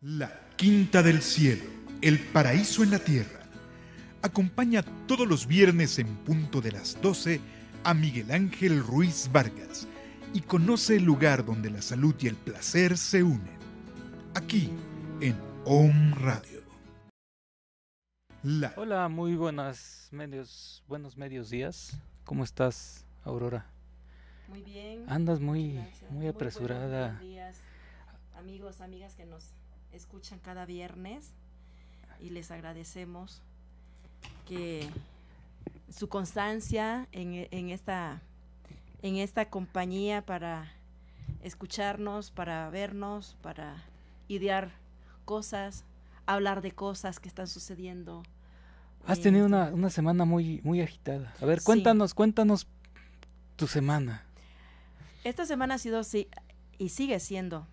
La Quinta del Cielo, el paraíso en la tierra. Acompaña todos los viernes en punto de las 12 a Miguel Ángel Ruiz Vargas y conoce el lugar donde la salud y el placer se unen. Aquí en Om Radio. Hola, muy buenos medios días. ¿Cómo estás, Aurora? Muy bien. Andas muy Muy apresurada. buenos días, amigos, amigas que nos escuchan cada viernes, y les agradecemos que su constancia en esta compañía para escucharnos, para vernos, para idear cosas, hablar de cosas que están sucediendo. Has tenido una semana muy agitada. A ver, Sí. cuéntanos tu semana. Esta semana ha sido, sí, y sigue siendo.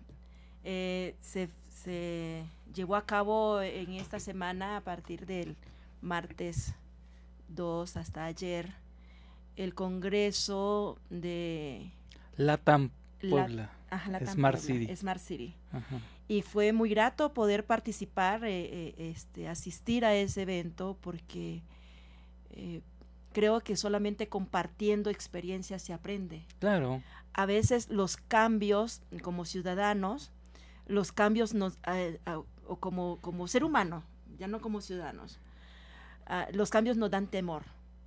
Se llevó a cabo en esta semana, a partir del martes 2 hasta ayer, el Congreso de LATAM Puebla. LATAM Smart Puebla, City. Smart City. Ajá. Y fue muy grato poder participar, asistir a ese evento, porque creo que solamente compartiendo experiencias se aprende. Claro. A veces los cambios como ciudadanos, los cambios o como ser humano, ya no como ciudadanos, los cambios nos dan temor.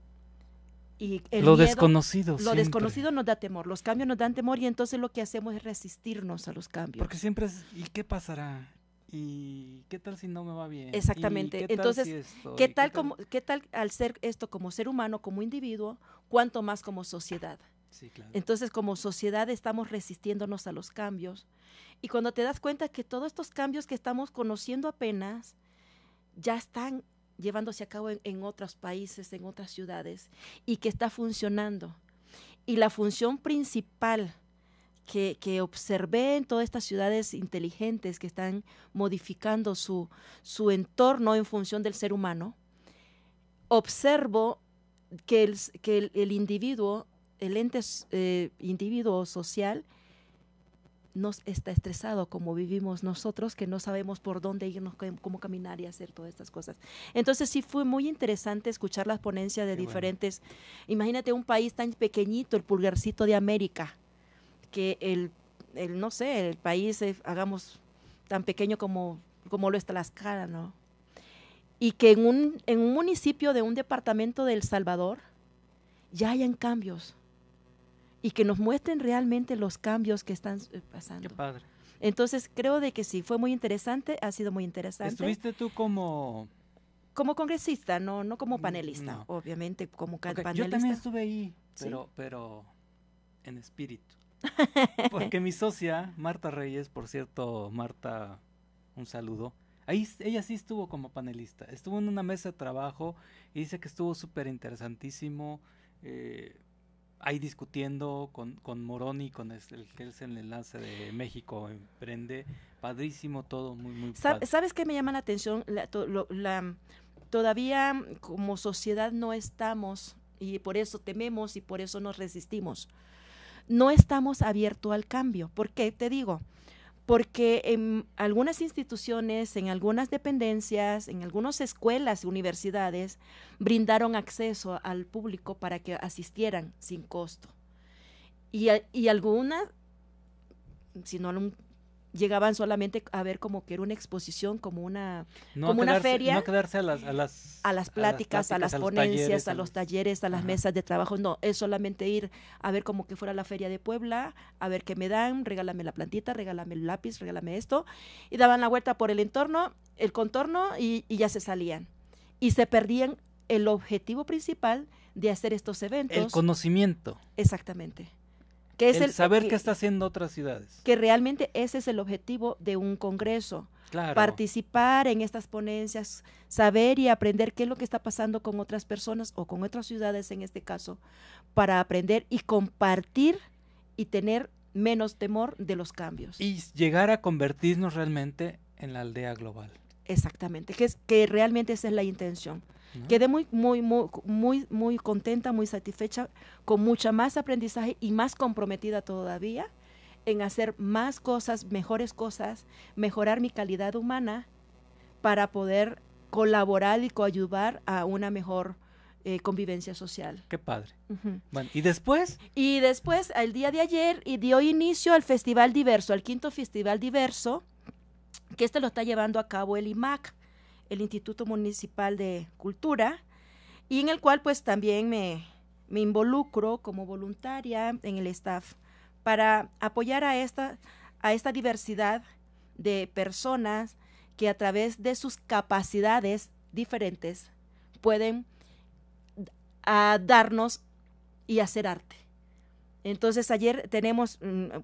Y Lo desconocido nos da temor, los cambios nos dan temor, y entonces lo que hacemos es resistirnos a los cambios. Porque siempre es, ¿y qué pasará? ¿Y qué tal si no me va bien? Exactamente. ¿Y qué tal Entonces, si esto? ¿qué tal al ser esto como ser humano, como individuo, cuánto más como sociedad? Sí, claro. Entonces, como sociedad estamos resistiéndonos a los cambios, y cuando te das cuenta que todos estos cambios que estamos conociendo apenas ya están llevándose a cabo en otros países, en otras ciudades, y que está funcionando. Y la función principal que observé en todas estas ciudades inteligentes que están modificando su entorno en función del ser humano, observo que el individuo, el ente individuo social, nos está estresado como vivimos nosotros, que no sabemos por dónde irnos, cómo caminar y hacer todas estas cosas. Entonces sí fue muy interesante escuchar las ponencias de diferentes. Bueno. Imagínate un país tan pequeñito, el pulgarcito de América, que el país, hagamos tan pequeño como lo es Tlaxcala, ¿no? Y que en un municipio de un departamento de El Salvador ya hayan cambios, y que nos muestren realmente los cambios que están pasando. Qué padre. Entonces creo de que sí, fue muy interesante, ha sido muy interesante. ¿Estuviste tú como congresista, no como panelista? No. Obviamente como panelista. Yo también estuve ahí, pero en espíritu. Porque mi socia, Marta Reyes, por cierto, Marta, un saludo. Ahí ella sí estuvo como panelista. Estuvo en una mesa de trabajo y dice que estuvo súper interesantísimo. Ahí discutiendo con Moroni, con el que es el enlace de México Emprende. Padrísimo todo, muy padre. ¿Sabes qué me llama la atención? Todavía como sociedad no estamos, y por eso tememos y por eso nos resistimos. No estamos abiertos al cambio. ¿Por qué? Te digo, porque en algunas instituciones, en algunas dependencias, en algunas escuelas y universidades, brindaron acceso al público para que asistieran sin costo. Y algunas, si no llegaban solamente a ver como que era una exposición, como una feria. No quedarse a las pláticas, a las ponencias, a los talleres, a las mesas de trabajo. No, es solamente ir a ver como que fuera la feria de Puebla, a ver qué me dan, regálame la plantita, regálame el lápiz, regálame esto. Y daban la vuelta por el entorno, el contorno, y ya se salían. Y se perdían el objetivo principal de hacer estos eventos. El conocimiento. Exactamente. Que es el saber qué está haciendo otras ciudades. Que realmente ese es el objetivo de un congreso. Claro. Participar en estas ponencias, saber y aprender qué es lo que está pasando con otras personas o con otras ciudades en este caso, para aprender y compartir y tener menos temor de los cambios. Y llegar a convertirnos realmente en la aldea global. Exactamente, que realmente esa es la intención. ¿No? Quedé muy contenta, muy satisfecha, con mucha más aprendizaje y más comprometida todavía en hacer más cosas, mejores cosas, mejorar mi calidad humana para poder colaborar y coadyuvar a una mejor convivencia social. Qué padre. Uh-huh. Bueno, ¿y después? Y después, el día de ayer, dio inicio al Festival Diverso, al 5º Festival Diverso, que lo está llevando a cabo el IMAC, el Instituto Municipal de Cultura, y en el cual pues también me involucro como voluntaria en el staff para apoyar a esta diversidad de personas que a través de sus capacidades diferentes pueden darnos y hacer arte. Entonces ayer tenemos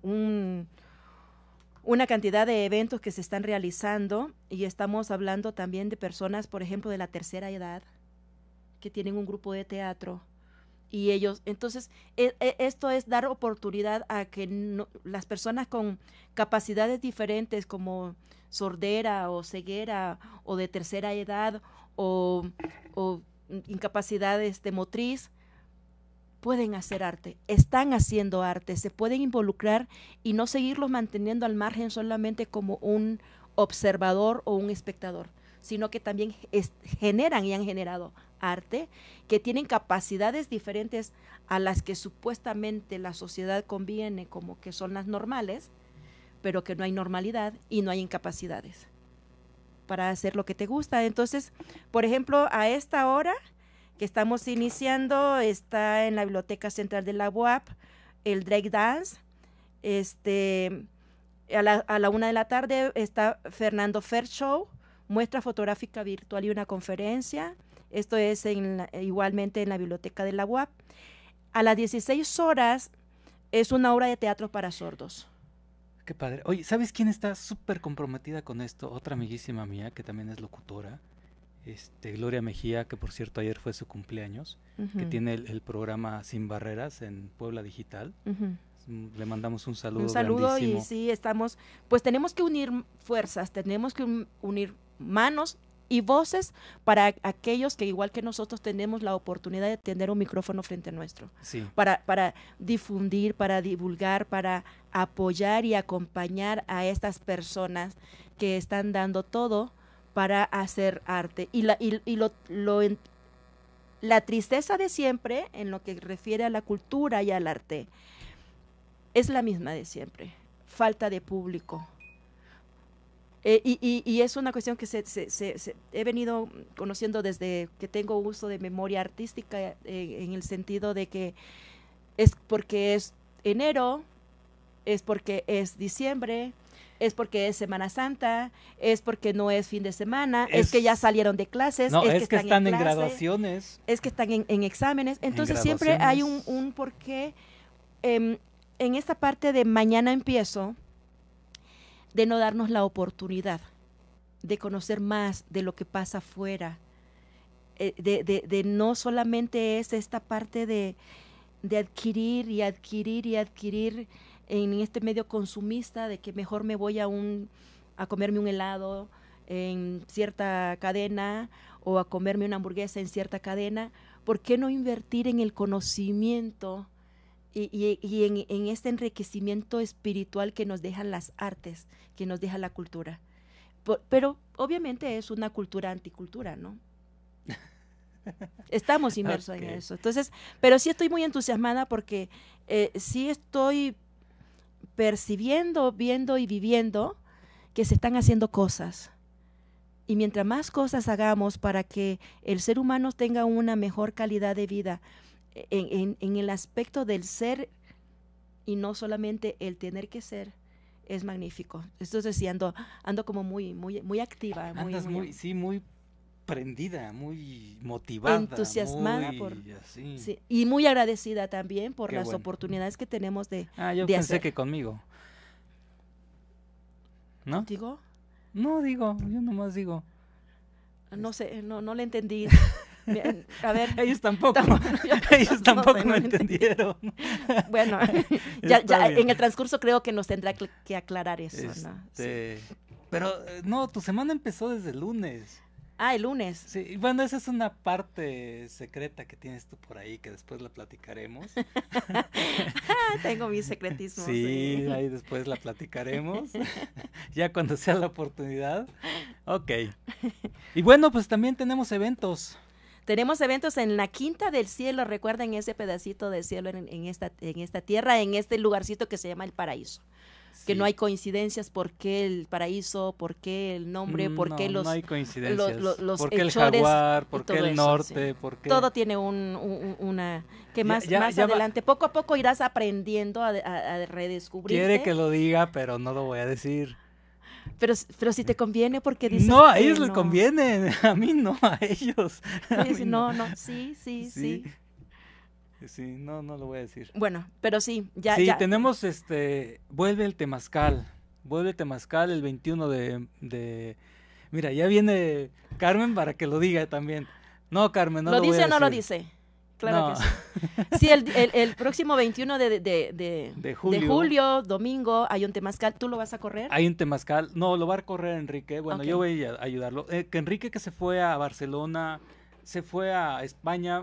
una cantidad de eventos que se están realizando y estamos hablando también de personas, por ejemplo, de la tercera edad, que tienen un grupo de teatro y ellos, entonces, esto es dar oportunidad a que las personas con capacidades diferentes como sordera o ceguera o de tercera edad o incapacidades de motriz, pueden hacer arte, están haciendo arte, se pueden involucrar y no seguirlos manteniendo al margen solamente como un observador o un espectador, sino que también generan y han generado arte, que tienen capacidades diferentes a las que supuestamente la sociedad conviene como que son las normales, pero que no hay normalidad y no hay incapacidades para hacer lo que te gusta. Entonces, por ejemplo, a esta hora que estamos iniciando, está en la Biblioteca Central de la UAP el Drake Dance, a la 1:00 p.m. está Fernando Fer Show, muestra fotográfica virtual y una conferencia. Esto es igualmente en la Biblioteca de la UAP. A las 16 horas es una obra de teatro para sordos. Qué padre. Oye, ¿sabes quién está súper comprometida con esto? Otra amiguísima mía que también es locutora, Gloria Mejía, que por cierto ayer fue su cumpleaños, que tiene el programa Sin Barreras en Puebla Digital. Le mandamos un saludo. Un saludo grandísimo. Y sí, pues tenemos que unir fuerzas, tenemos que unir manos y voces para aquellos que igual que nosotros tenemos la oportunidad de tener un micrófono frente a nuestro. Sí. Para difundir, para divulgar, para apoyar y acompañar a estas personas que están dando todo para hacer arte. Y la tristeza de siempre en lo que refiere a la cultura y al arte es la misma de siempre, falta de público. Y es una cuestión que he venido conociendo desde que tengo uso de memoria artística, en el sentido de que es porque es enero, es porque es diciembre, es porque es Semana Santa, es porque no es fin de semana, es que ya salieron de clases, no, es que están en clase, graduaciones, es que están en exámenes. Entonces siempre hay un porqué. En esta parte de mañana empiezo, de no darnos la oportunidad de conocer más de lo que pasa afuera, de no solamente es esta parte de adquirir y adquirir y adquirir en este medio consumista, de que mejor me voy a comerme un helado en cierta cadena o a comerme una hamburguesa en cierta cadena. ¿Por qué no invertir en el conocimiento y en este enriquecimiento espiritual que nos dejan las artes, que nos deja la cultura? Pero obviamente es una cultura anticultura, ¿no? Estamos inmersos en eso. Entonces, pero sí estoy muy entusiasmada porque sí estoy percibiendo, viendo y viviendo que se están haciendo cosas. Y mientras más cosas hagamos para que el ser humano tenga una mejor calidad de vida en el aspecto del ser y no solamente el tener que ser, es magnífico. Entonces sí, ando como muy activa. Andas muy prendida, muy motivada, entusiasmada sí, y muy agradecida también por las oportunidades que tenemos de yo de pensé hacer. Que conmigo. ¿No? ¿Digo? No digo, yo nomás digo. No sé, no le entendí. A ver. Ellos tampoco. Ellos tampoco me entendieron. Bueno, ya en el transcurso creo que nos tendrá que aclarar eso, ¿no? Sí. Pero no, tu semana empezó desde el lunes. Ah, el lunes. Sí, bueno, esa es una parte secreta que tienes tú por ahí, que después la platicaremos. Tengo mis secretismos. Sí, ahí después la platicaremos, ya cuando sea la oportunidad. Ok. Y bueno, pues también tenemos eventos. Tenemos eventos en la Quinta del Cielo, recuerden ese pedacito de cielo en esta tierra, en este lugarcito que se llama el Paraíso. Que Sí. no hay coincidencias, por qué el paraíso, por qué el nombre, por qué No hay coincidencias. los ¿Por qué el hechores jaguar? y ¿Por qué todo el eso, norte? sí. ¿Por qué? Todo tiene una que más Ya va. adelante, poco a poco irás aprendiendo a redescubrirte. Quiere que lo diga, pero no lo voy a decir. Pero si te conviene, porque dices No, a que ellos les no. conviene, a mí no, a ellos. A Sí, mí sí, no, sí. Sí, no lo voy a decir. Bueno, pero sí, ya. Sí, tenemos vuelve el Temazcal. Vuelve el Temazcal el 21 de... Mira, ya viene Carmen para que lo diga también. No, Carmen, no lo voy a dice o no lo decir. dice? Claro No. que sí. Sí, el próximo 21 de julio, domingo, hay un temazcal. ¿Tú lo vas a correr? Hay un Temazcal. No, lo va a correr Enrique. Bueno, Ok. yo voy a ayudarlo. Que Enrique, que se fue a Barcelona, se fue a España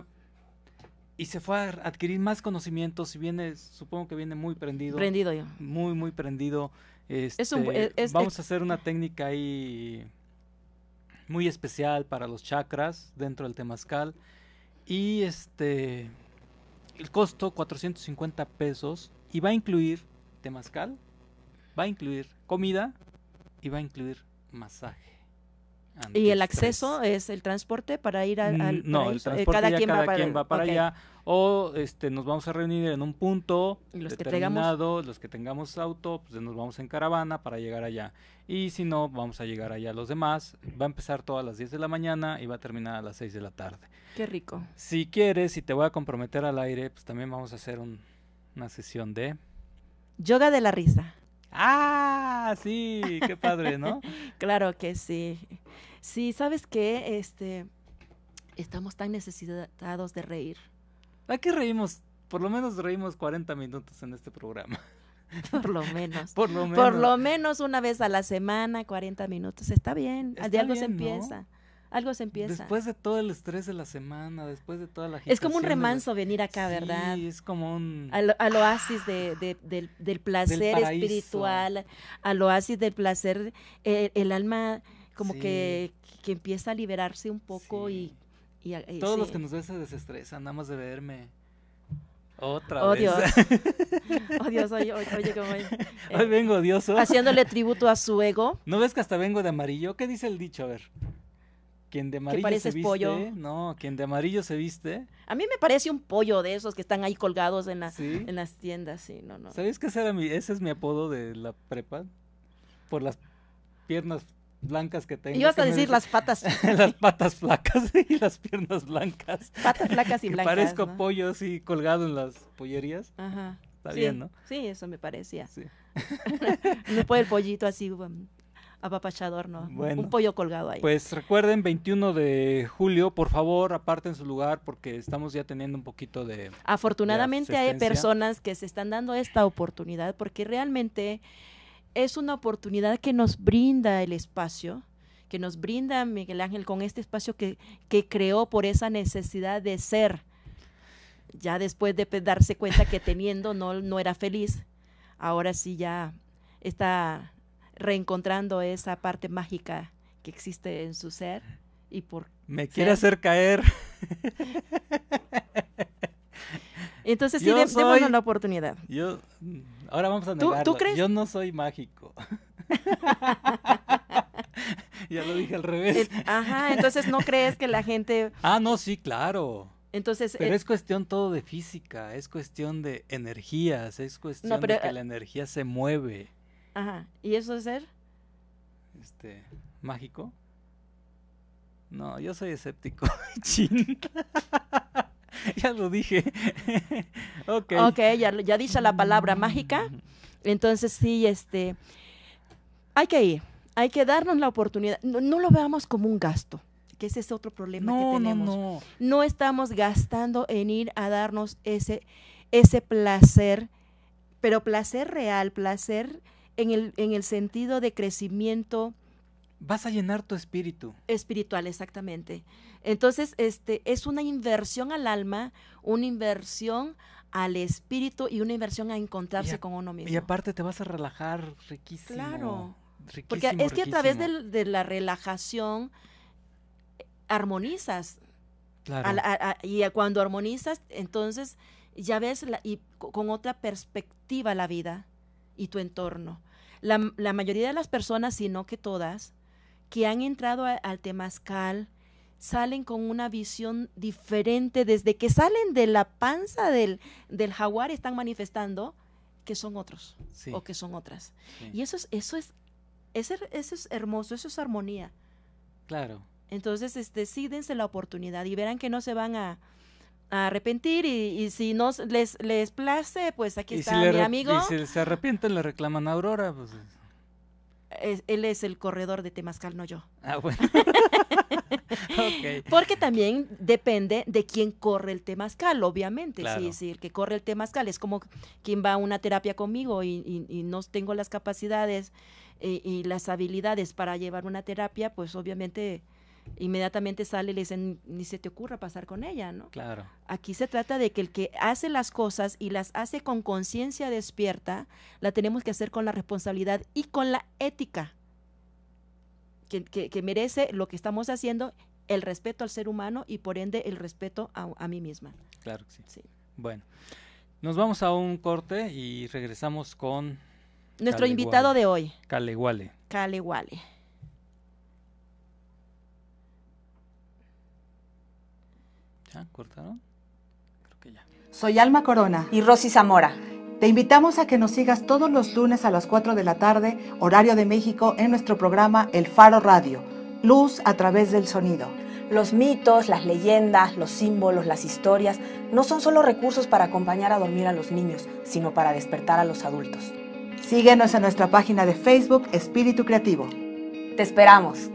y se fue a adquirir más conocimientos y supongo que viene muy prendido. Prendido yo. Muy prendido. Es vamos a hacer una técnica ahí muy especial para los chakras dentro del Temazcal. Y el costo 450 pesos y va a incluir Temazcal, va a incluir comida y va a incluir masaje. ¿Y el antiestrés. acceso es el transporte para ir al No, el paraíso? transporte cada quien va para ok. allá. O nos vamos a reunir en un punto Y los que determinado, los que tengamos auto, pues nos vamos en caravana para llegar allá. Y si no, vamos a llegar allá los demás. Va a empezar todo a las 10 de la mañana y va a terminar a las 6 de la tarde. Qué rico. Si quieres, si te voy a comprometer al aire, pues también vamos a hacer una sesión de... Yoga de la risa. ¡Ah! Sí, qué padre, ¿no? Claro que sí. Sí, ¿sabes qué? Estamos tan necesitados de reír. Aquí reímos, por lo menos reímos 40 minutos en este programa. Por lo menos. Por lo menos. Por lo menos una vez a la semana, 40 minutos. Está bien. Está De algo se bien, ¿no? empieza. Algo se empieza. Después de todo el estrés de la semana, después de toda la Es como un agitación de la- remanso venir acá, ¿verdad? Sí, es como un... Al oasis del placer paraíso. espiritual, al oasis del placer, el alma como Sí. que empieza a liberarse un poco Sí. y Todos sí. los que nos ven se desestresan, nada más de verme. Otra Oh, vez. Dios. Oh, Dios, oye, cómo Hoy vengo odioso. haciéndole tributo a su ego. ¿No ves que hasta vengo de amarillo? ¿Qué dice el dicho? A ver. Quien de amarillo se pareces viste... pollo. No, quien de amarillo se viste... A mí me parece un pollo de esos que están ahí colgados en ¿Sí? en las tiendas, sí, no. ¿Sabes que ese es mi apodo de la prepa? Por las piernas blancas que tengo. Ibas a que me decir dicen- las patas, las patas flacas y las piernas blancas. patas flacas y Que blancas. parezco ¿no? pollo así colgado en las pollerías. Ajá. Está Sí, bien, ¿no? Sí, eso me parecía. Sí. Después el pollito así apapachador, ¿no? Bueno, Un pollo colgado ahí. Pues recuerden, 21 de julio, por favor, aparten su lugar porque estamos ya teniendo un poquito de... Afortunadamente hay asistencia. personas que se están dando esta oportunidad porque realmente es una oportunidad que nos brinda el espacio, que nos brinda Miguel Ángel con este espacio que creó por esa necesidad de ser. Ya después de darse cuenta que teniendo no era feliz, ahora sí ya está reencontrando esa parte mágica que existe en su ser y por Me quiere hacer caer. entonces sí, Yo démonos soy- la oportunidad. Ahora vamos a ¿Tú negarlo. crees? Yo no soy mágico. Ya lo dije al revés. Ajá, entonces no crees que la gente, Ah, no, sí, claro. entonces Pero es cuestión todo de física, es cuestión de energías, es cuestión pero, de que la energía se mueve. ajá, ¿y eso es ser? ¿Mágico? No, yo soy escéptico. Chin. Ya lo dije. Ok. Ok, ya dicha la palabra mágica, entonces sí, hay que ir, hay que darnos la oportunidad, no lo veamos como un gasto, que ese es otro problema que No, no, tenemos. no. No estamos gastando en ir a darnos ese placer, pero placer real, placer en el sentido de crecimiento Vas a llenar tu espíritu. Espiritual, exactamente. Entonces, es una inversión al alma, una inversión al espíritu y una inversión a encontrarse con uno mismo. Y aparte te vas a relajar riquísimo. Claro. Riquísimo, porque es que a través riquísimo. de la relajación armonizas. Claro. Y cuando armonizas, entonces ya ves con otra perspectiva la vida y tu entorno. La mayoría de las personas, si no que todas, que han entrado al temazcal, salen con una visión diferente. Desde que salen de la panza del jaguar, están manifestando que son otros, Sí. o que son otras. Sí. Y eso es hermoso, eso es armonía. Claro. Entonces, sí, dense la oportunidad y verán que no se van a arrepentir, y si no les place, pues aquí está mi amigo. Y si se arrepienten, le reclaman a Aurora, pues... Él es el corredor de temazcal, no yo. Ah, bueno. Okay. Porque también depende de quién corre el temazcal, obviamente. Claro. Sí, el que corre el temazcal es como quien va a una terapia conmigo y no tengo las capacidades y las habilidades para llevar una terapia, pues obviamente inmediatamente sale y le dicen, ni se te ocurra pasar con ella, ¿no? Claro. Aquí se trata de que el que hace las cosas y las hace con conciencia despierta, la tenemos que hacer con la responsabilidad y con la ética que merece lo que estamos haciendo, el respeto al ser humano y por ende el respeto a mí misma. Claro que sí. Sí. Bueno, nos vamos a un corte y regresamos con Nuestro invitado de hoy, Kalewale. Kalewale. ¿Ya cortaron? Creo que ya. Soy Alma Corona y Rosy Zamora. Te invitamos a que nos sigas todos los lunes a las 4 de la tarde, horario de México, en nuestro programa El Faro Radio, luz a través del sonido. Los mitos, las leyendas, los símbolos, las historias no son solo recursos para acompañar a dormir a los niños, sino para despertar a los adultos. Síguenos en nuestra página de Facebook Espíritu Creativo. Te esperamos.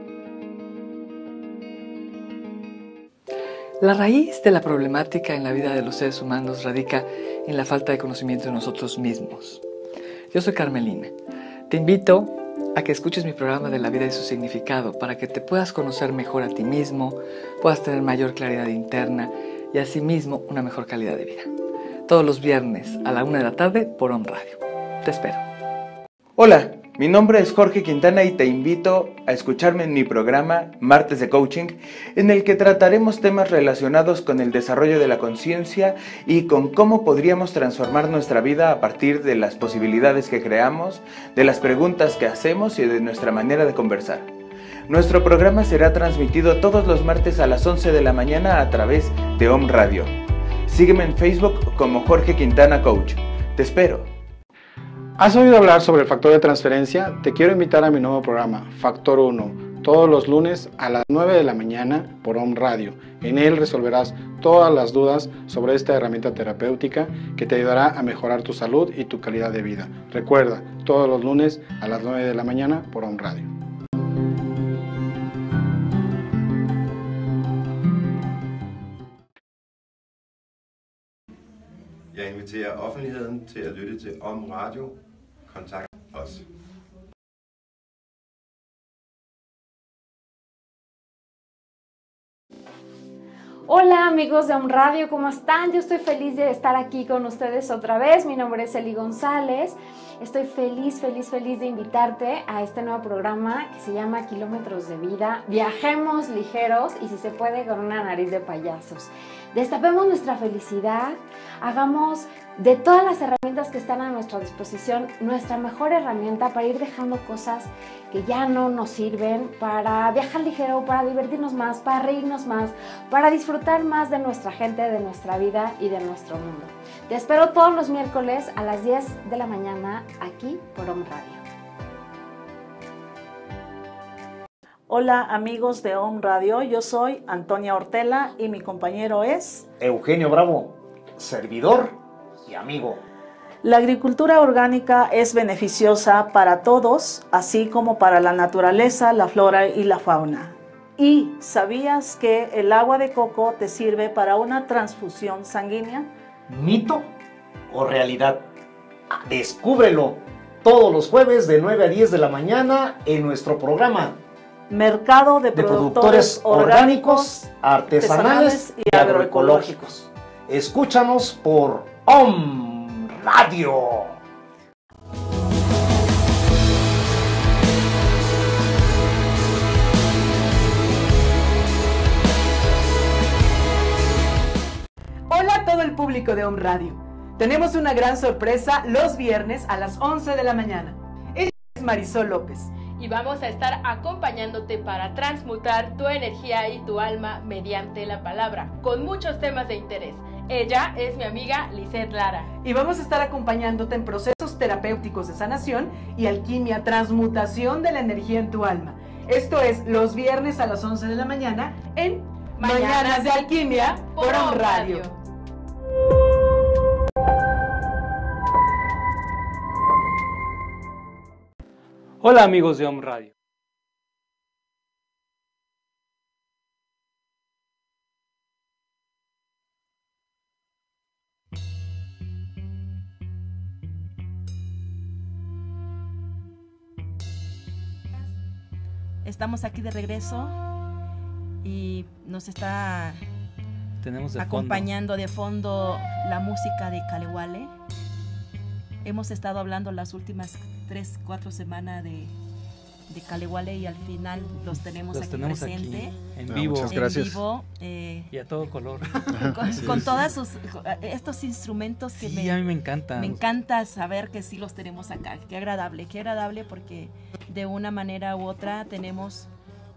La raíz de la problemática en la vida de los seres humanos radica en la falta de conocimiento de nosotros mismos. Yo soy Carmelina. Te invito a que escuches mi programa de la vida y su significado para que te puedas conocer mejor a ti mismo, puedas tener mayor claridad interna y asimismo una mejor calidad de vida. Todos los viernes a la 1 de la tarde por OM Radio. Te espero. Hola, mi nombre es Jorge Quintana y te invito a escucharme en mi programa Martes de Coaching, en el que trataremos temas relacionados con el desarrollo de la conciencia y con cómo podríamos transformar nuestra vida a partir de las posibilidades que creamos, de las preguntas que hacemos y de nuestra manera de conversar. Nuestro programa será transmitido todos los martes a las 11 de la mañana a través de OM Radio. Sígueme en Facebook como Jorge Quintana Coach. Te espero. ¿Has oído hablar sobre el factor de transferencia? Te quiero invitar a mi nuevo programa, Factor 1, todos los lunes a las 9 de la mañana por OM Radio. En él resolverás todas las dudas sobre esta herramienta terapéutica que te ayudará a mejorar tu salud y tu calidad de vida. Recuerda, todos los lunes a las 9 de la mañana por OM Radio. Jeg inviterer offentligheden til at lytte til OM Radio. Kontakt os. Hola amigos de OM Radio, ¿cómo están? Yo estoy feliz de estar aquí con ustedes otra vez. Mi nombre es Eli González. Estoy feliz de invitarte a este nuevo programa que se llama Kilómetros de Vida. Viajemos ligeros y si se puede con una nariz de payasos. Destapemos nuestra felicidad, hagamos de todas las herramientas que están a nuestra disposición nuestra mejor herramienta para ir dejando cosas que ya no nos sirven, para viajar ligero, para divertirnos más, para reírnos más, para disfrutar más de nuestra gente, de nuestra vida y de nuestro mundo. Te espero todos los miércoles a las 10 de la mañana aquí por OM Radio. Hola amigos de OM Radio, yo soy Antonia Ortela y mi compañero es Eugenio Bravo, servidor y amigo. La agricultura orgánica es beneficiosa para todos, así como para la naturaleza, la flora y la fauna. ¿Y sabías que el agua de coco te sirve para una transfusión sanguínea? ¿Mito o realidad? Descúbrelo todos los jueves de 9 a 10 de la mañana en nuestro programa Mercado de productores orgánicos, artesanales y agroecológicos. Escúchanos por OM Radio. Hola a todo el público de OM Radio. Tenemos una gran sorpresa los viernes a las 11 de la mañana. Ella es Marisol López. Y vamos a estar acompañándote para transmutar tu energía y tu alma mediante la palabra, con muchos temas de interés. Ella es mi amiga Lisette Lara. Y vamos a estar acompañándote en procesos terapéuticos de sanación y alquimia, transmutación de la energía en tu alma. Esto es los viernes a las 11 de la mañana en Mañanas de Alquimia por OM Radio. Hola amigos de OM Radio. Estamos aquí de regreso y nos está acompañando de fondo la música de Kalewale. Hemos estado hablando las últimas 3-4 semanas de Kalewale y al final los tenemos aquí presente. En vivo. Muchas gracias. En vivo, y a todo color. Con todos estos instrumentos que sí, a mí me encantan. Me encanta saber que sí los tenemos acá. Qué agradable porque de una manera u otra tenemos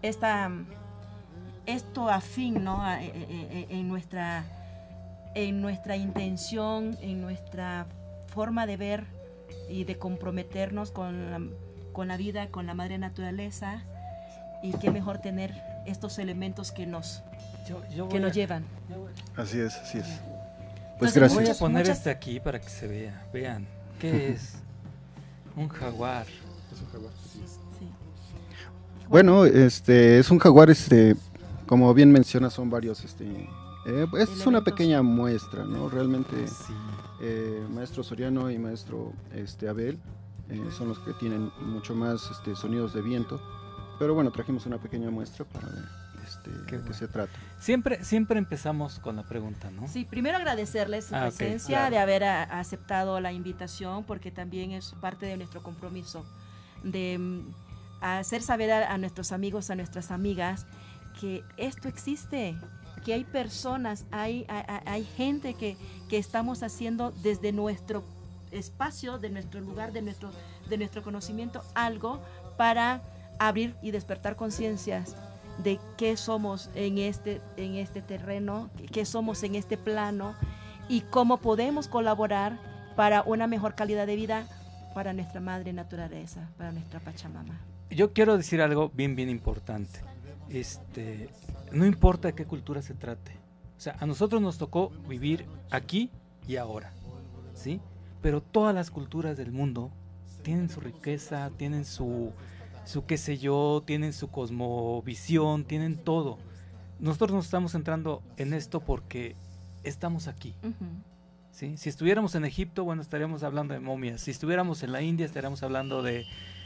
esto afín, ¿no? En nuestra intención, en nuestra forma de ver y de comprometernos con la vida, con la madre naturaleza, y qué mejor tener estos elementos que nos llevan. Así es. Pues gracias. Voy a poner aquí para que se vea. Vean, ¿qué es? Un jaguar. Es un jaguar, así es. Sí. Bueno, es un jaguar, como bien menciona, son varios, es una pequeña muestra, ¿no? Realmente, sí. Maestro Soriano y Maestro Abel son los que tienen mucho más sonidos de viento, pero bueno, trajimos una pequeña muestra para ver de qué se trata. Siempre empezamos con la pregunta, ¿no? Sí, primero agradecerles su presencia, claro. De haber aceptado la invitación, porque también es parte de nuestro compromiso de hacer saber a nuestros amigos, a nuestras amigas, que esto existe, que hay personas, hay gente que estamos haciendo desde nuestro espacio, de nuestro lugar, de nuestro conocimiento, algo para abrir y despertar conciencias de qué somos en este terreno, qué somos en este plano y cómo podemos colaborar para una mejor calidad de vida para nuestra madre naturaleza, para nuestra Pachamama. Yo quiero decir algo bien importante. No importa de qué cultura se trate. O sea, a nosotros nos tocó vivir aquí y ahora, ¿sí? Pero todas las culturas del mundo tienen su riqueza, tienen su qué sé yo, tienen su cosmovisión, tienen todo. Nosotros nos estamos centrando en esto porque estamos aquí. ¿Sí? Si estuviéramos en Egipto, bueno, estaríamos hablando de momias. Si estuviéramos en la India, estaríamos hablando de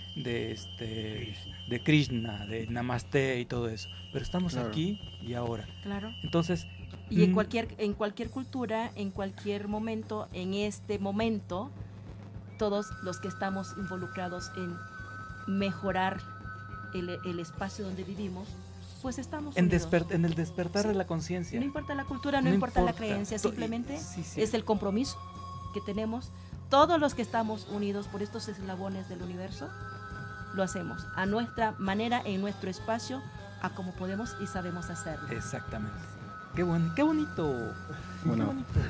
Krishna, de Namaste y todo eso. Pero estamos aquí y ahora. Claro. Entonces, y en cualquier cultura, en cualquier momento, en este momento, todos los que estamos involucrados en mejorar el espacio donde vivimos, pues estamos en el despertar de la conciencia. No importa la cultura, no importa la creencia, simplemente es el compromiso que tenemos todos los que estamos unidos por estos eslabones del universo. Lo hacemos a nuestra manera, en nuestro espacio, a como podemos y sabemos hacerlo. Exactamente. Qué bonito. Bueno.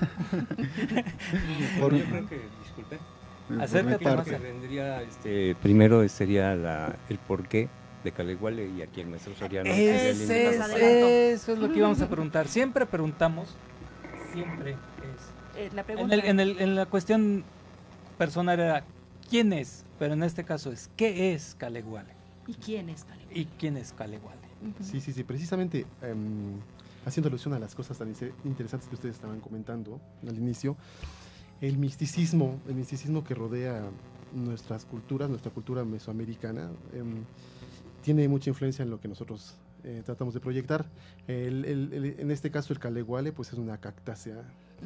Yo creo que, disculpe, acércate más. Que vendría, primero sería el porqué de Kalewale y aquí el maestro Soriano. Eso es lo que íbamos a preguntar. Siempre preguntamos, la pregunta en la cuestión personal era ¿quién es? Pero en este caso es ¿qué es Kalewale? ¿Y quién es Kalewale? Sí, precisamente haciendo alusión a las cosas tan interesantes que ustedes estaban comentando al inicio, el misticismo que rodea nuestra cultura mesoamericana, tiene mucha influencia en lo que nosotros tratamos de proyectar. En este caso el caleguale pues es una cactácea,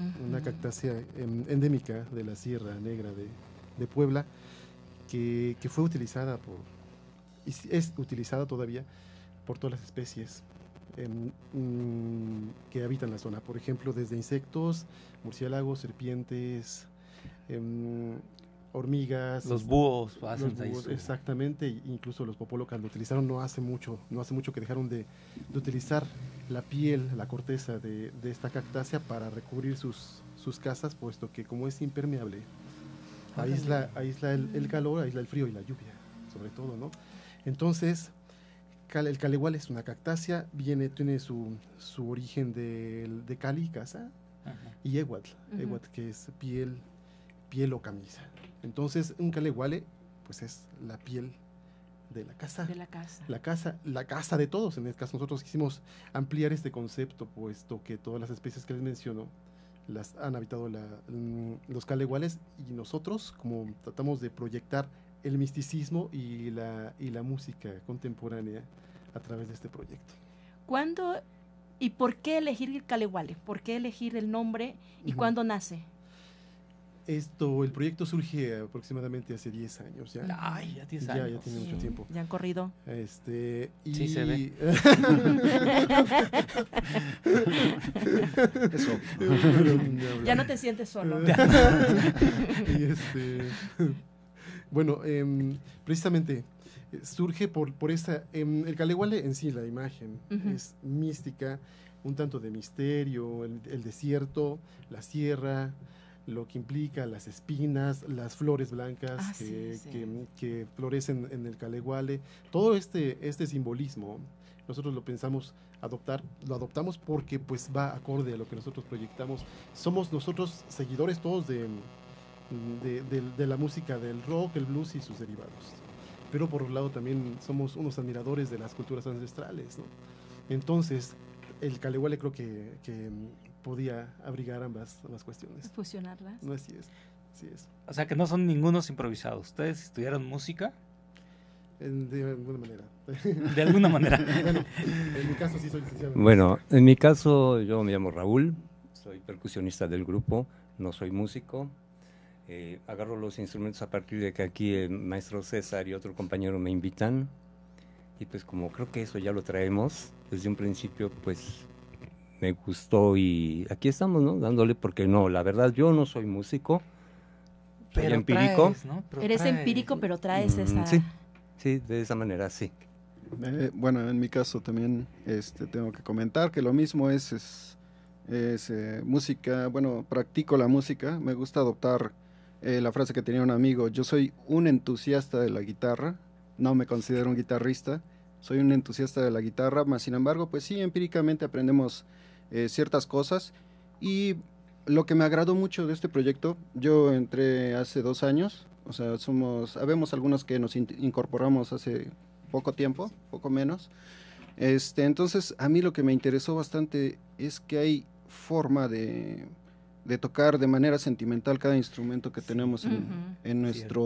endémica de la Sierra Negra de Puebla, que fue utilizada y es utilizada todavía por todas las especies que habitan la zona. Por ejemplo, desde insectos, murciélagos, serpientes, hormigas, los búhos hacen ahí exactamente, incluso los popolocas lo utilizaron no hace mucho que dejaron de utilizar la piel, la corteza de esta cactácea para recubrir sus casas, puesto que como es impermeable, aísla el calor, aísla el frío y la lluvia, sobre todo, ¿no? Entonces, el caleguale es una cactácea, tiene su origen de Cali, casa, y ehuatl, que es piel o camisa. Entonces, un caleguale, pues es la piel de la casa. De la casa. La casa de todos. En este caso, nosotros quisimos ampliar este concepto, puesto que todas las especies que les menciono las han habitado los caleguales, y nosotros, como tratamos de proyectar el misticismo y la música contemporánea a través de este proyecto. ¿Cuándo y por qué elegir el caleguale? ¿Por qué elegir el nombre y cuándo nace? El proyecto surge aproximadamente hace 10 años ya. Ay, ya 10 años. Ya tiene mucho tiempo. Ya han corrido. Sí se ve. Eso. Ya no te sientes solo. Bueno, precisamente surge por esta, el caleguale en sí, la imagen es mística, un tanto de misterio, el desierto, la sierra, lo que implica las espinas, las flores blancas que florecen en el caleguale, todo este simbolismo, nosotros lo pensamos lo adoptamos porque pues va acorde a lo que nosotros proyectamos. Somos nosotros seguidores todos de la música del rock, el blues y sus derivados, pero por otro lado también somos unos admiradores de las culturas ancestrales, ¿no? Entonces el caleguale creo que podía abrigar ambas cuestiones. Fusionarlas. No, así es. O sea que no son ningunos improvisados. ¿Ustedes estudiaron música? De alguna manera. De alguna manera. Bueno, en mi caso sí soy licenciado. Bueno, en mi caso yo me llamo Raúl, soy percusionista del grupo, no soy músico. Agarro los instrumentos a partir de que aquí el maestro César y otro compañero me invitan. Y pues como creo que eso ya lo traemos, desde un principio pues me gustó y aquí estamos, ¿no? Dándole, porque no, la verdad yo no soy músico, soy empírico. Traes, ¿no? Eres empírico, pero traes esa... Sí, de esa manera, sí. Bueno, en mi caso también tengo que comentar que lo mismo es música, bueno, practico la música, me gusta adoptar la frase que tenía un amigo, yo soy un entusiasta de la guitarra, no me considero un guitarrista, soy un entusiasta de la guitarra, mas sin embargo, pues sí, empíricamente aprendemos ciertas cosas, y lo que me agradó mucho de este proyecto, yo entré hace 2 años, o sea, habemos algunos que nos incorporamos hace poco tiempo, poco menos, entonces a mí lo que me interesó bastante es que hay forma de tocar de manera sentimental cada instrumento que tenemos en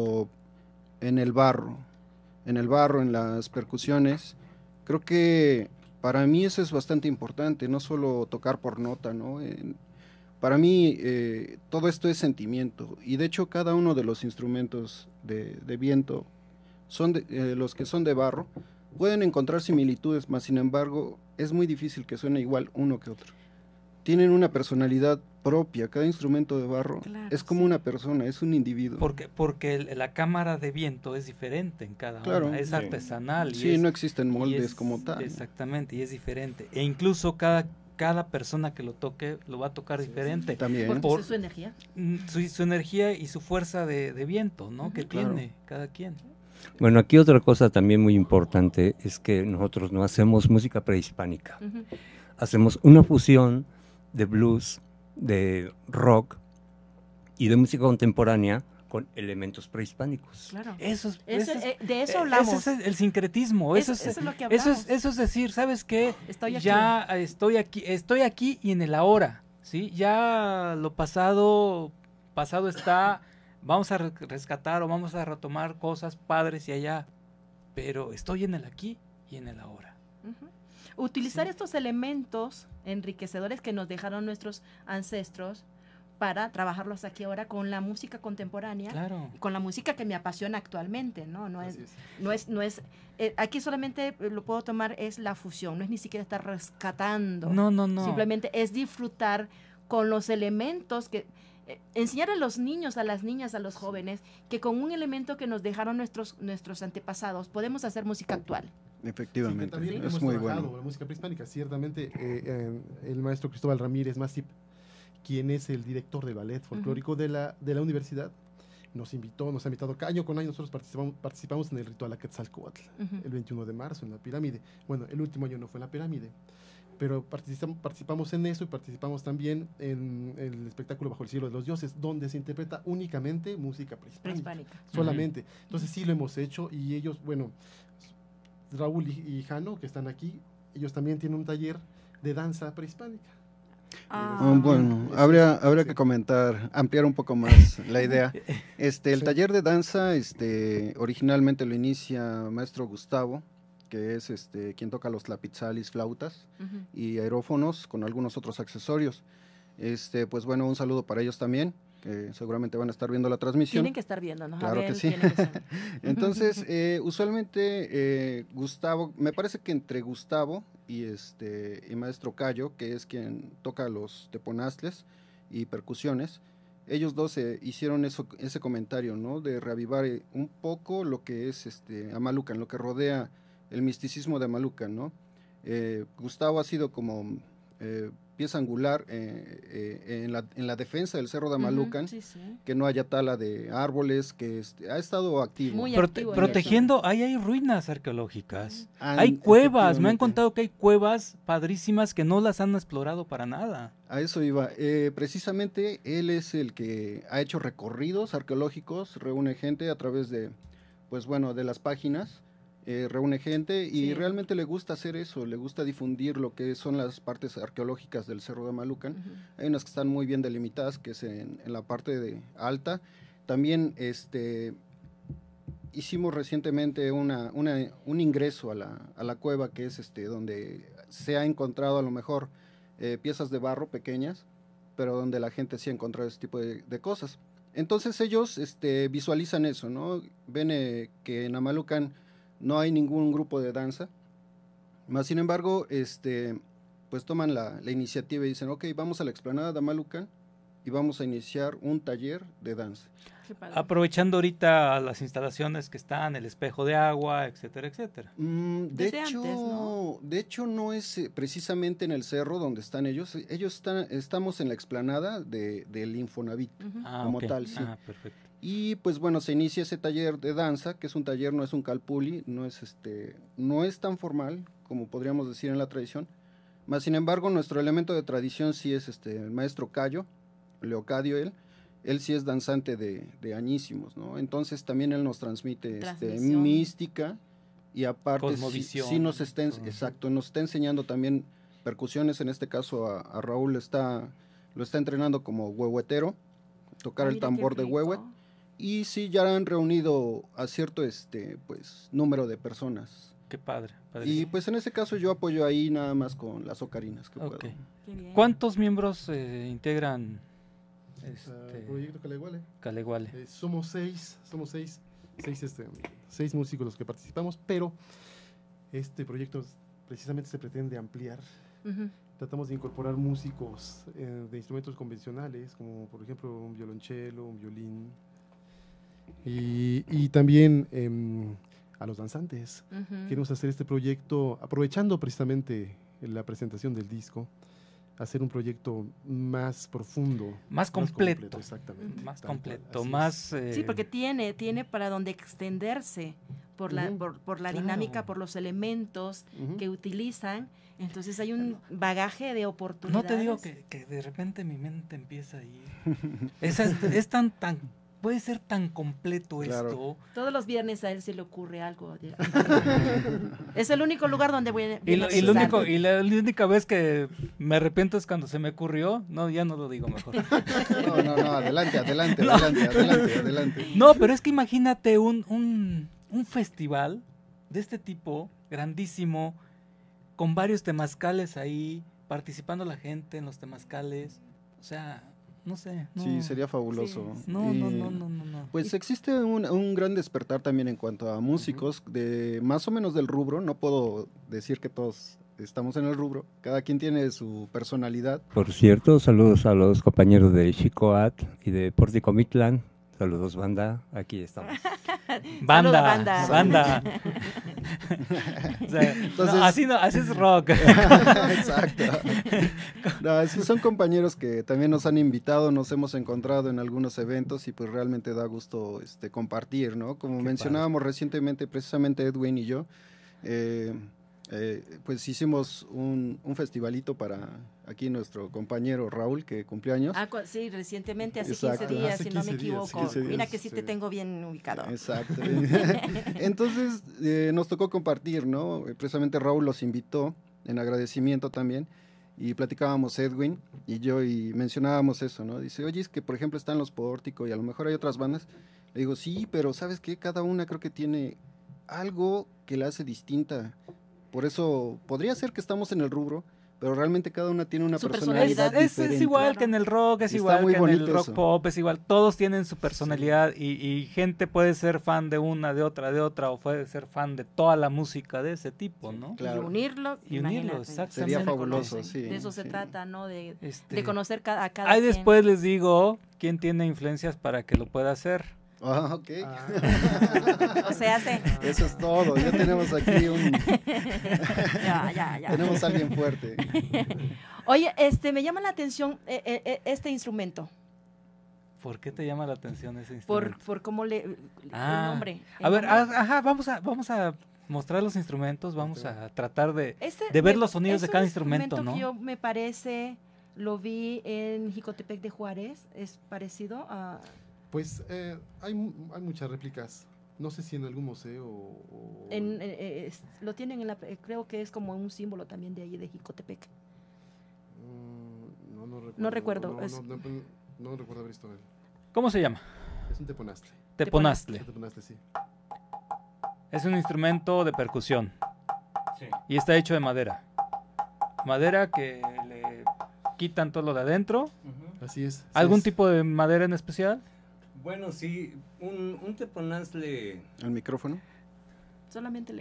el barro, en las percusiones. Creo que para mí eso es bastante importante, no solo tocar por nota, ¿no? Para mí todo esto es sentimiento, y de hecho cada uno de los instrumentos de viento, los que son de barro, pueden encontrar similitudes, mas sin embargo es muy difícil que suene igual uno que otro. Tienen una personalidad propia, cada instrumento de barro es como una persona, es un individuo. Porque la cámara de viento es diferente en cada una, es artesanal. Sí, no existen moldes como tal. Exactamente, y es diferente. E incluso cada persona que lo toque lo va a tocar diferente. También. Por su energía. Su energía y su fuerza de viento, ¿no? Que tiene cada quien. Bueno, aquí otra cosa también muy importante es que nosotros no hacemos música prehispánica. Hacemos una fusión de blues, de rock y de música contemporánea con elementos prehispánicos. Claro. De eso hablamos. Ese es el sincretismo. Eso es lo que hablamos. Eso es decir, ¿sabes qué? Estoy aquí y en el ahora, ¿sí? Ya lo pasado está, vamos a rescatar o vamos a retomar cosas padres y allá, pero estoy en el aquí y en el ahora. Utilizar estos elementos enriquecedores que nos dejaron nuestros ancestros para trabajarlos aquí ahora con la música contemporánea, claro, con la música que me apasiona actualmente, ¿no? No es aquí solamente lo puedo tomar es la fusión, no es ni siquiera estar rescatando. No. Simplemente es disfrutar con los elementos que enseñar a los niños, a las niñas, a los jóvenes que con un elemento que nos dejaron nuestros antepasados podemos hacer música actual. Efectivamente, sí, también es hemos muy trabajado bueno. la música prehispánica, ciertamente el maestro Cristóbal Ramírez Masip, quien es el director del ballet folclórico de la universidad, nos ha invitado año con año. Nosotros participamos en el ritual a Quetzalcóatl, el 21 de marzo en la pirámide. Bueno, el último año no fue en la pirámide, pero participamos en eso y participamos también en el espectáculo Bajo el cielo de los dioses, donde se interpreta únicamente música prehispánica. Solamente. Entonces sí lo hemos hecho y ellos, bueno, Raúl y Jano, que están aquí, ellos también tienen un taller de danza prehispánica. Bueno, habría que comentar, ampliar un poco más la idea. El taller de danza, originalmente lo inicia maestro Gustavo, que es quien toca los tlapitzalis, flautas y aerófonos con algunos otros accesorios. Pues bueno, un saludo para ellos también, que seguramente van a estar viendo la transmisión. Tienen que estar viendo, ¿no? Claro que sí. Entonces, usualmente Gustavo, me parece que entre Gustavo y maestro Cayo, que es quien toca los teponaztles y percusiones, ellos dos hicieron ese comentario, ¿no? De reavivar un poco lo que es Amalucan, lo que rodea el misticismo de Amalucan, ¿no? Gustavo ha sido como pieza angular en la defensa del Cerro de Amalucan, que no haya tala de árboles, que ha estado activo. Muy activo protegiendo, ahí hay ruinas arqueológicas, hay cuevas, me han contado que hay cuevas padrísimas que no las han explorado para nada. A eso iba, precisamente él es el que ha hecho recorridos arqueológicos, reúne gente a través de, pues bueno, de las páginas, reúne gente y realmente le gusta hacer eso, le gusta difundir lo que son las partes arqueológicas del Cerro de Amalucan. Hay unas que están muy bien delimitadas, que es en la parte alta. También hicimos recientemente un ingreso a la cueva, que es donde se ha encontrado a lo mejor piezas de barro pequeñas, pero donde la gente sí ha encontrado ese tipo de cosas. Entonces ellos visualizan eso, ¿no? Ven que en Amalucan no hay ningún grupo de danza, más sin embargo, pues toman la iniciativa y dicen, ok, vamos a la explanada de Amalucan y vamos a iniciar un taller de danza. Aprovechando ahorita las instalaciones que están, el espejo de agua, etcétera, etcétera. De hecho, no es precisamente en el cerro donde están ellos. Estamos en la explanada del Infonavit, como tal, sí. Perfecto. Y pues bueno, se inicia ese taller de danza, que es un taller, no es un calpulli, no es tan formal como podríamos decir en la tradición. Más sin embargo, nuestro elemento de tradición sí es el maestro Cayo, Leocadio él sí es danzante de añísimos, ¿no? Entonces también él nos transmite mística y aparte sí nos está, nos está enseñando también percusiones. En este caso a Raúl lo está entrenando como huehuetero, tocar el tambor de huehuet. Y sí, ya han reunido a cierto pues número de personas. Qué padre. Y pues en ese caso yo apoyo ahí nada más con las ocarinas que puedo. ¿Cuántos miembros integran proyecto Caleguale? Caleguale. Somos seis músicos los que participamos, pero este proyecto precisamente se pretende ampliar. Tratamos de incorporar músicos de instrumentos convencionales, como por ejemplo un violonchelo, un violín, y también a los danzantes. Queremos hacer este proyecto, aprovechando precisamente la presentación del disco, hacer un proyecto más profundo. Más completo. Exactamente. Más completo, más... Sí, porque tiene para donde extenderse por la dinámica, por los elementos que utilizan. Entonces hay un bagaje de oportunidades. No te digo que de repente mi mente empieza a ir. Es tan puede ser tan completo esto. Todos los viernes a él se le ocurre algo. Es el único lugar donde voy a... Y la única vez que me arrepiento es cuando se me ocurrió. No, ya no lo digo mejor. No, adelante. No, pero es que imagínate un festival de este tipo, grandísimo, con varios temazcales ahí, participando la gente en los temazcales. O sea, no sé. No. Sí, sería fabuloso. Sí. No. Pues existe un gran despertar también en cuanto a músicos de más o menos del rubro. No puedo decir que todos estamos en el rubro. Cada quien tiene su personalidad. Por cierto, saludos a los compañeros de Xicoat y de Porticomitlán. Saludos, banda. Aquí estamos. Banda. O sea, Entonces, así es rock. Exacto. No, sí, son compañeros que también nos han invitado, nos hemos encontrado en algunos eventos y pues realmente da gusto compartir, ¿no? Como mencionábamos recientemente, precisamente Edwin y yo, pues hicimos un festivalito para aquí nuestro compañero Raúl, que cumplió años. Sí, recientemente, hace Exacto. 15 días, Hace si no me 15 días, equivoco. 15 días, Mira que sí sí. te tengo bien ubicado. Exacto. Entonces, nos tocó compartir, ¿no? Precisamente Raúl los invitó, en agradecimiento también, y platicábamos Edwin y yo y mencionábamos eso, ¿no? Dice, oye, es que por ejemplo están los Pórtico y a lo mejor hay otras bandas. Le digo, sí, pero ¿sabes qué? Cada una creo que tiene algo que la hace distinta. Por eso podría ser que estamos en el rubro, pero realmente cada una tiene una personalidad diferente. Es igual que en el rock, es igual que en el rock eso. pop, es igual. Todos tienen su personalidad y gente puede ser fan de una, de otra, o puede ser fan de toda la música de ese tipo, ¿no? Claro. Y unirlo, exactamente. Sería fabuloso, sí. De eso se trata, ¿no? De conocer a cada Ahí quien. después les digo quién tiene influencias para que lo pueda hacer. Ah, ok. O sea, eso es todo. Ya tenemos aquí Ya. Tenemos a alguien fuerte. Oye, me llama la atención este instrumento. ¿Por qué te llama la atención ese instrumento? Por cómo el nombre. A ver, vamos a mostrar los instrumentos, vamos a tratar de ver los sonidos de cada instrumento, ¿no? Que yo me parece, lo vi en Jicotepec de Juárez, es parecido a... Pues hay muchas réplicas. No sé si en algún museo o... lo tienen creo que es como un símbolo también de ahí de Jicotepec. No recuerdo. No recuerdo haber visto él. ¿Cómo se llama? Es un teponaztle. Teponaztle. Teponaztle, sí. Es un instrumento de percusión. Sí. Y está hecho de madera. Madera que le quitan todo lo de adentro. Así es. ¿Algún tipo de madera en especial? Bueno, sí, un teponaztle... ¿El micrófono? Solamente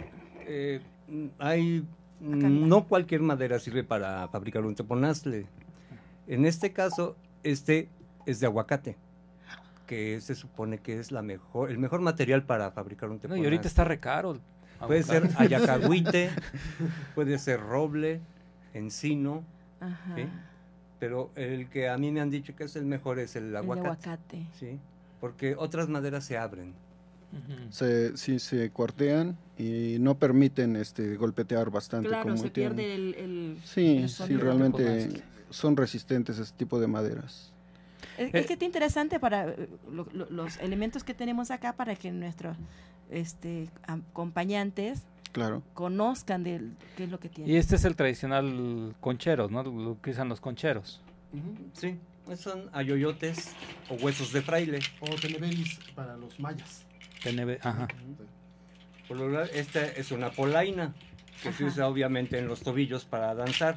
no cualquier madera sirve para fabricar un teponaztle. En este caso, es de aguacate, que se supone que es el mejor material para fabricar un teponaztle. Y ahorita está re caro. Puede ser ayacahuite, puede ser roble, encino, ¿sí? Pero el que a mí me han dicho que es el mejor es el aguacate. Sí, porque otras maderas se abren. Se cuartean y no permiten golpetear bastante. Claro, como se pierde el sí, realmente son resistentes a ese tipo de maderas. Es que es interesante para los elementos que tenemos acá para que nuestros acompañantes conozcan de qué es lo que tienen. Y este es el tradicional concheros, ¿no? Lo que usan los concheros. Sí, son ayoyotes o huesos de fraile. O tenebelis para los mayas. Ajá. Por lo general, esta es una polaina que se usa obviamente en los tobillos para danzar.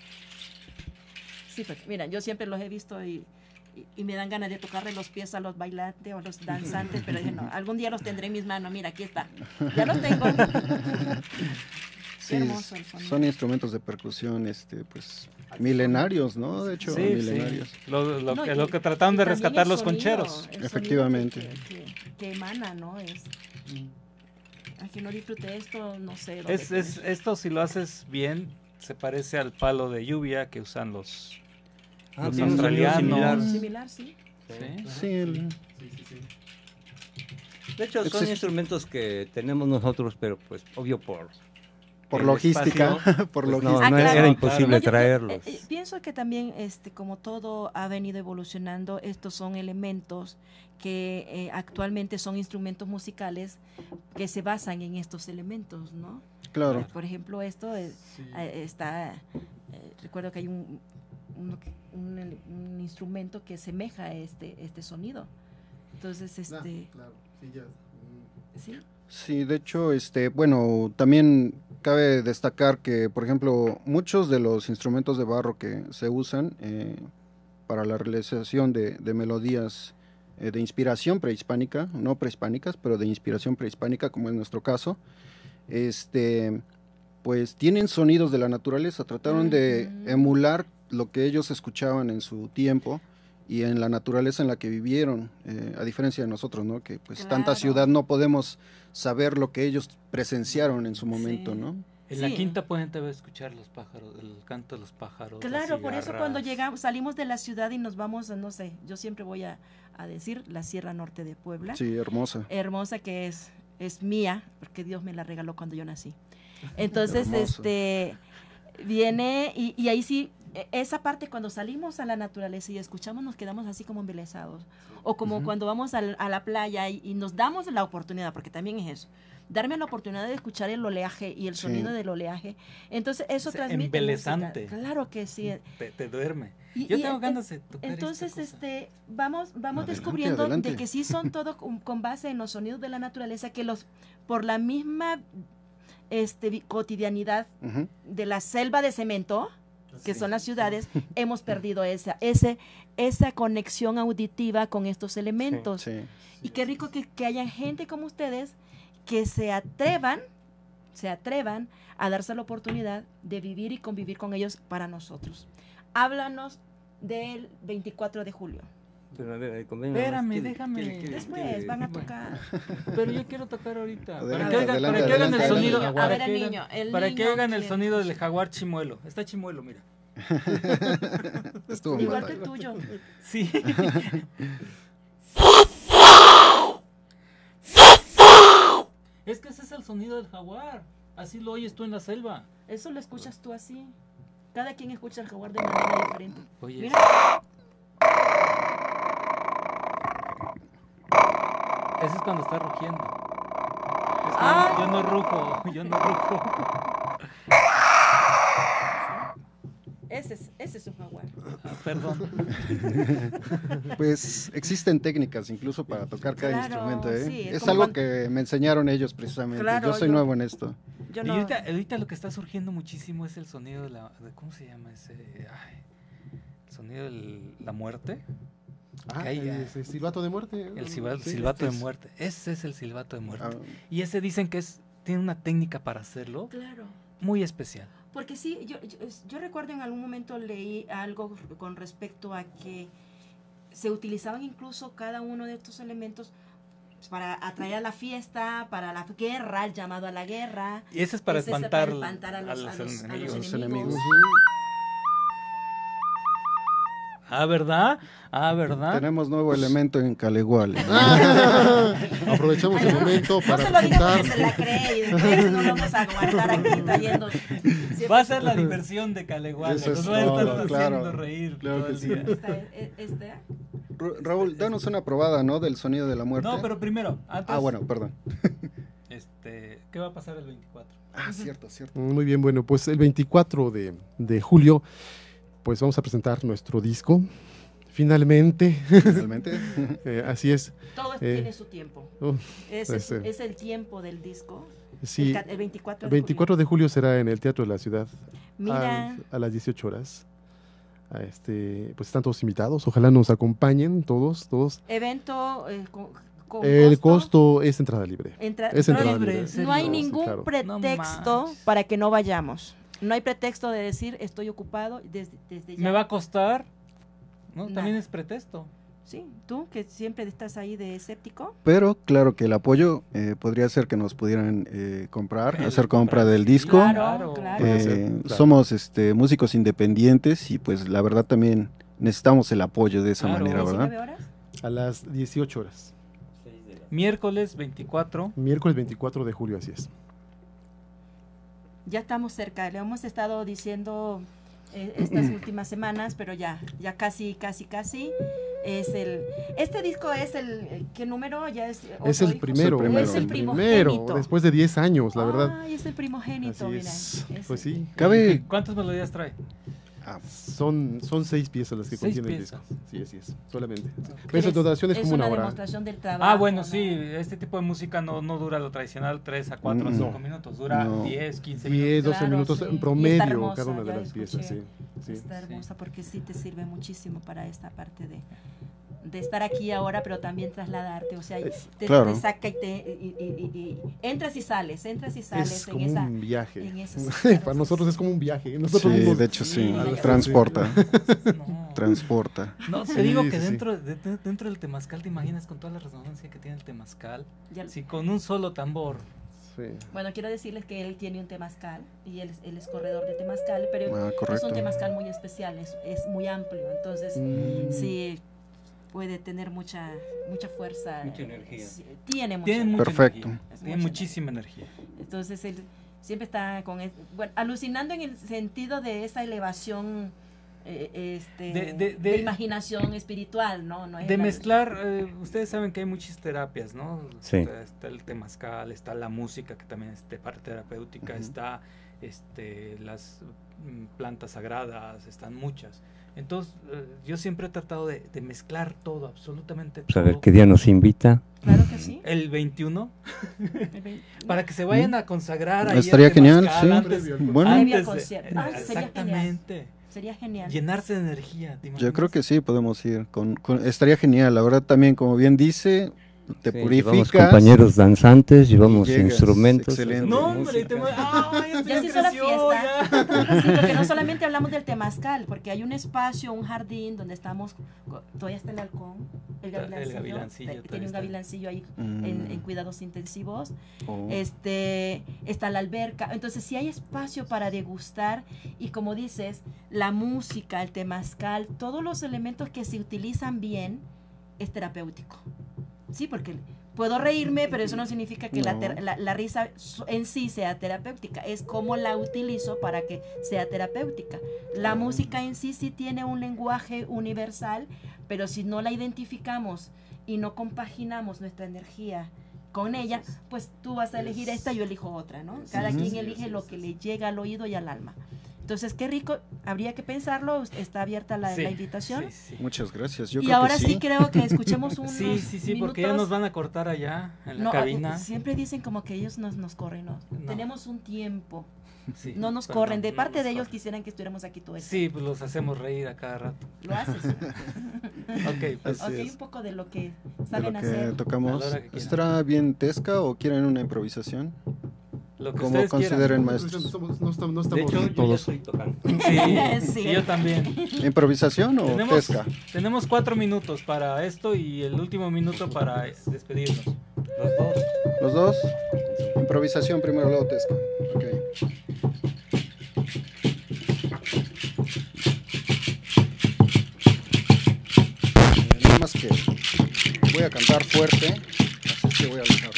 Sí, porque, mira, yo siempre los he visto y me dan ganas de tocarle los pies a los bailantes o a los danzantes, pero dije, no, algún día los tendré en mis manos. Mira, aquí está. Ya los tengo. Sí, son instrumentos de percusión, pues milenarios, ¿no? De hecho, milenarios. Sí. Lo que trataron de rescatar los concheros. Efectivamente. Que emana, ¿no? Aunque no disfrute esto, no sé. Esto, si lo haces bien, se parece al palo de lluvia que usan los australianos. Similar, sí. Sí. De hecho, son instrumentos que tenemos nosotros, pero pues obvio por por logística, por logística. Era imposible traerlos. Pienso que también, como todo ha venido evolucionando, estos son elementos que actualmente son instrumentos musicales que se basan en estos elementos, ¿no? Claro. Por ejemplo, esto está, recuerdo que hay un instrumento que semeja a este sonido. Entonces, claro, sí, ya. ¿Sí? Sí, de hecho, bueno, también cabe destacar que, por ejemplo, muchos de los instrumentos de barro que se usan para la realización de melodías de inspiración prehispánica, no prehispánicas, pero de inspiración prehispánica, como es nuestro caso, pues tienen sonidos de la naturaleza, trataron de emular lo que ellos escuchaban en su tiempo y en la naturaleza en la que vivieron, a diferencia de nosotros, ¿no? Que pues tanta ciudad no podemos saber lo que ellos presenciaron en su momento, ¿no? En la quinta pueden también escuchar los pájaros, el canto de los pájaros. Claro, por eso cuando salimos de la ciudad y nos vamos, no sé, yo siempre voy a decir la Sierra Norte de Puebla. Sí, hermosa. Hermosa, que es mía, porque Dios me la regaló cuando yo nací. Entonces, viene y ahí sí, esa parte cuando salimos a la naturaleza y escuchamos, nos quedamos así como embelesados. O como cuando vamos a la playa y nos damos la oportunidad, porque también es eso, darme la oportunidad de escuchar el oleaje y el sonido del oleaje. Entonces, eso transmite embelezante. música. Claro que sí. Te duerme. Yo tengo ganas de tocar entonces, vamos adelante, descubriendo adelante. de que sí son todo con base en los sonidos de la naturaleza, que por la misma cotidianidad de la selva de cemento, que son las ciudades, hemos perdido esa conexión auditiva con estos elementos. Y qué rico que haya gente como ustedes que se atrevan a darse la oportunidad de vivir y convivir con ellos para nosotros. Háblanos del 24 de julio. Pero a ver, espérame, déjame. Después van a tocar. Pero yo quiero tocar ahorita. Adelante, Para que hagan el sonido. A ver, el niño. Para que hagan el sonido del jaguar chimuelo. Está chimuelo, mira. Estuvo igual que el tuyo. Sí. Es que ese es el sonido del jaguar. Así lo oyes tú en la selva. Eso lo escuchas tú así. Cada quien escucha el jaguar de manera diferente. Oye, mira. Ese es cuando está rugiendo. Yo no rujo. Ese es un jaguar. Perdón. Pues existen técnicas incluso para tocar cada instrumento, ¿eh? Sí, es algo que me enseñaron ellos precisamente. Claro, yo soy nuevo en esto. Y ahorita lo que está surgiendo muchísimo es el sonido de ¿cómo se llama ese? El sonido de la muerte. El silbato de muerte. El silbato de muerte. Ese es el silbato de muerte. Y ese dicen que tiene una técnica para hacerlo. Claro. Muy especial. Porque sí, yo recuerdo en algún momento leí algo con respecto a que se utilizaban incluso cada uno de estos elementos para atraer a la fiesta, para la guerra, el llamado a la guerra. Y ese es para espantar a los enemigos. ¿Verdad? Tenemos nuevo elemento en Caleguale. Aprovechamos el momento para presentar. No se la cree y después no vamos a aguantar aquí trayendo. Va a ser la diversión de Caleguale. Nos va a estar haciendo reír todo el día. Raúl, danos una probada, ¿no? Del sonido de la muerte. No, pero primero. Bueno, perdón. ¿Qué va a pasar el 24? Cierto. Muy bien, bueno, pues el 24 de julio, pues vamos a presentar nuestro disco. Finalmente. Así es. Todo tiene su tiempo. Es el tiempo del disco. Sí. El 24 de julio. 24 de julio será en el Teatro de la Ciudad. Mira. A las 18 horas. Pues están todos invitados. Ojalá nos acompañen todos. Evento el costo es entrada libre. Es entrada libre. No hay ningún pretexto para que no vayamos. No hay pretexto de decir estoy ocupado desde ya. ¿Me va a costar? No, también es pretexto. Sí, tú que siempre estás ahí de escéptico. Pero claro que el apoyo podría ser que nos pudieran hacer compra del disco. Claro. Somos músicos independientes y pues la verdad también necesitamos el apoyo de esa manera, ¿verdad? ¿19 horas? A las 18 horas. Miércoles 24. Miércoles 24 de julio, así es. Ya estamos cerca, le hemos estado diciendo estas últimas semanas, pero ya casi. Este disco es ¿qué número? Ya es el primero. Es el primogénito. Después de 10 años, la verdad. Ay, es el primogénito, mira. Pues sí. ¿Cuántas melodías trae? Son 6 piezas las que contiene el disco. Sí, así es, solamente. Okay. Esa dotación es como una hora. Demostración del trabajo. Bueno, sí, este tipo de música no dura lo tradicional 3 a 4 a 5 minutos, dura 10, 15 minutos. 10, 12 minutos sí. en promedio hermosa, cada una de las piezas. Sí. Está hermosa porque sí te sirve muchísimo para esta parte de estar aquí ahora, pero también trasladarte, o sea, te saca y entras y sales es como un viaje. Para nosotros es como un viaje. De hecho sí, transporta. Transporta. No, te digo que dentro del temazcal, ¿te imaginas con toda la resonancia que tiene el temazcal? Sí, con un solo tambor. Sí. Bueno, quiero decirles que él tiene un temazcal y él es corredor de temazcal, pero es un temazcal muy especial, es muy amplio, entonces sí puede tener mucha fuerza, mucha energía. Tiene mucha perfecto. Energía. Tiene muchísima energía. Entonces él siempre está alucinando en el sentido de esa elevación de imaginación espiritual, ¿no? De mezclar, ustedes saben que hay muchas terapias, ¿no? Sí. Está el temazcal, está la música, que también es de parte terapéutica, está las plantas sagradas, están muchas. Entonces, yo siempre he tratado de mezclar todo, absolutamente todo. A ver qué día nos invita. Claro que sí. El 21. Para que se vayan a consagrar. Estaría genial, sí. Exactamente. Sería genial. Llenarse de energía. Yo creo que sí, podemos ir. Estaría genial. La verdad también, como bien dice, te purificas. Llevamos compañeros danzantes, llevamos instrumentos. Excelente. No, hombre, ya se hizo la fiesta. Sí, porque no solamente hablamos del temazcal, porque hay un espacio, un jardín donde estamos, todavía está el halcón, el gavilancillo tiene un gavilancillo ahí en cuidados intensivos. Está la alberca, entonces sí hay espacio para degustar y como dices, la música, el temazcal, todos los elementos que se utilizan bien es terapéutico. Sí, porque puedo reírme, pero eso no significa que la risa en sí sea terapéutica. Es cómo la utilizo para que sea terapéutica. La música en sí tiene un lenguaje universal, pero si no la identificamos y no compaginamos nuestra energía con ella, pues tú vas a elegir esta, yo elijo otra, ¿no? Cada quien elige lo que le llega al oído y al alma. Entonces, qué rico, habría que pensarlo, está abierta la invitación. Sí. Muchas gracias. Y ahora sí creo que escuchemos unos Sí, porque ya nos van a cortar allá en la cabina. Siempre dicen como que ellos nos corren, ¿no? Tenemos un tiempo. Sí, no nos corren, de parte de ellos quisieran que estuviéramos aquí todo el tiempo. Sí, pues los hacemos reír a cada rato. Lo haces. Un poco de lo que saben hacer. Tocamos. ¿Estará bien Tesca o quieren una improvisación? Lo que como consideren maestros. No estamos de hecho, yo ya estoy tocando. Sí, yo también. ¿Improvisación o Tesca? Tenemos 4 minutos para esto y el último minuto para despedirnos. Los dos. Improvisación primero, luego Tesca. Okay. Nada más que voy a cantar fuerte, así que voy a alejarlo.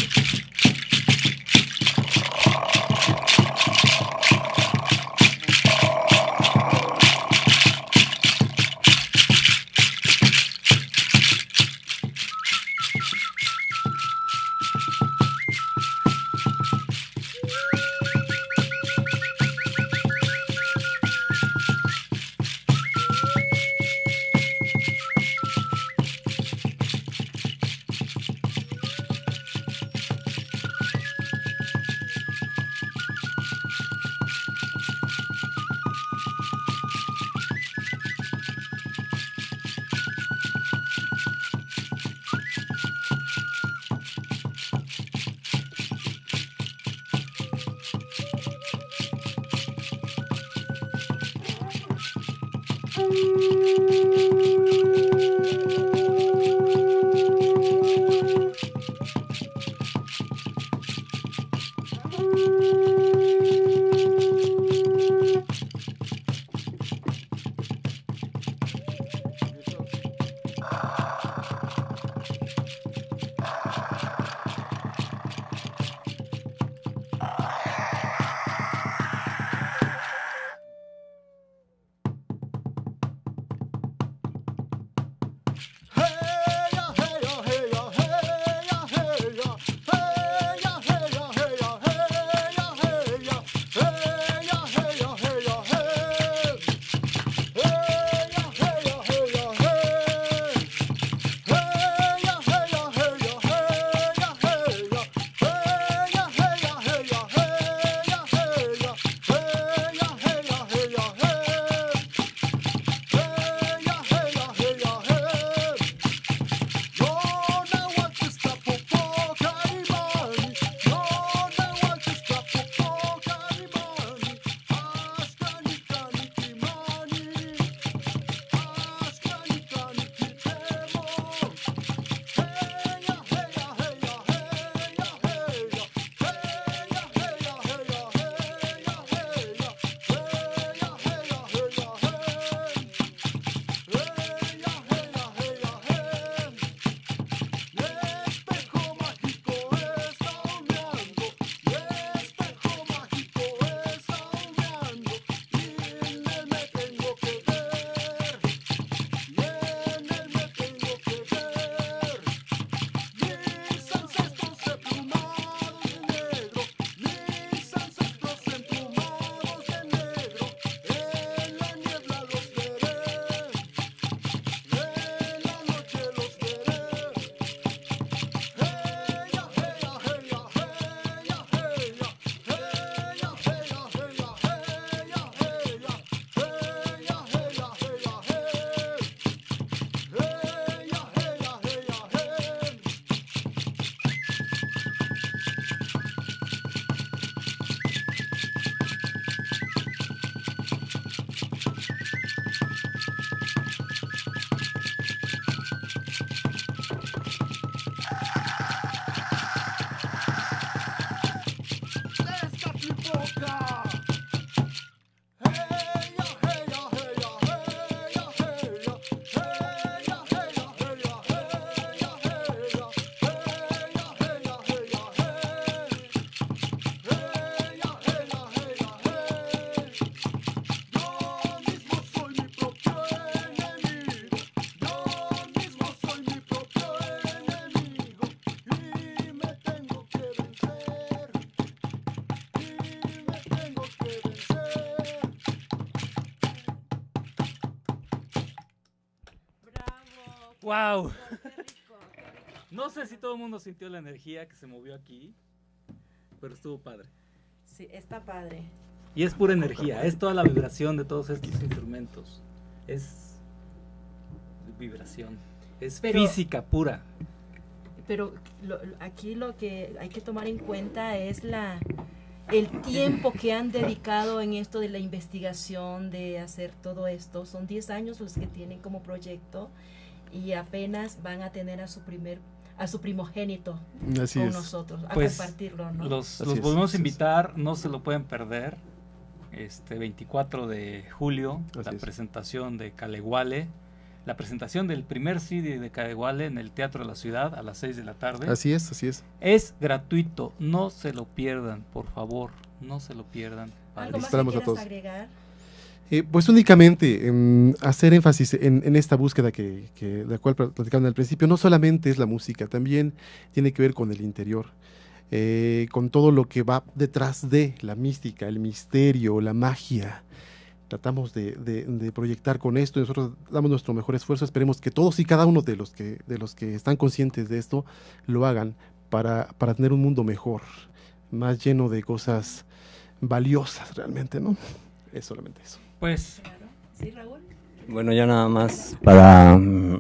¡Wow! No sé si todo el mundo sintió la energía que se movió aquí, pero estuvo padre. Sí, está padre. Y es pura energía, es toda la vibración de todos estos instrumentos. Es vibración, es física pura. Pero aquí lo que hay que tomar en cuenta es el tiempo que han dedicado en esto de la investigación, de hacer todo esto. Son 10 años los que tienen como proyecto y apenas van a tener a su primogénito con nosotros, a compartirlo, ¿no? Los volvemos a invitar, no se lo pueden perder. 24 de julio, presentación de Caleguale, la presentación del primer CD de Caleguale en el Teatro de la Ciudad a las 6 de la tarde. Así es, así es. Es gratuito, no se lo pierdan, por favor, no se lo pierdan. ¿Algo más que quieras agregar? Pues únicamente hacer énfasis en esta búsqueda de la cual platicaban al principio. No solamente es la música, también tiene que ver con el interior. Con todo lo que va detrás de la mística, el misterio, la magia. Tratamos de proyectar con esto y nosotros damos nuestro mejor esfuerzo. Esperemos que todos y cada uno de los que están conscientes de esto lo hagan para tener un mundo mejor, más lleno de cosas valiosas realmente, ¿no? Es solamente eso. Pues, ¿sí, Raúl? Bueno, ya nada más para,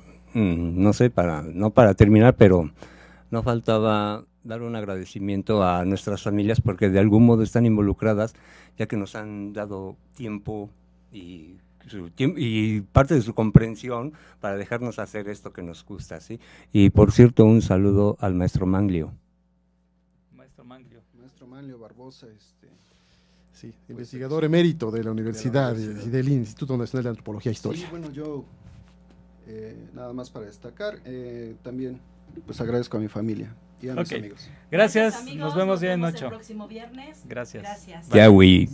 no para terminar, pero no faltaba dar un agradecimiento a nuestras familias porque de algún modo están involucradas, ya que nos han dado tiempo y parte de su comprensión para dejarnos hacer esto que nos gusta, ¿sí? Y por cierto, un saludo al maestro Manglio. Maestro Manglio Barbosa, sí, investigador emérito de la universidad y del Instituto Nacional de Antropología e Historia. Sí, bueno, yo nada más para destacar, también pues agradezco a mi familia y a mis amigos. Gracias, amigos, nos vemos ya en 8. El próximo viernes. Gracias. Tiahui.